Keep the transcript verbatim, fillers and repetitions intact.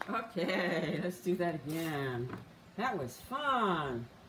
Okay, let's do that again. That was fun.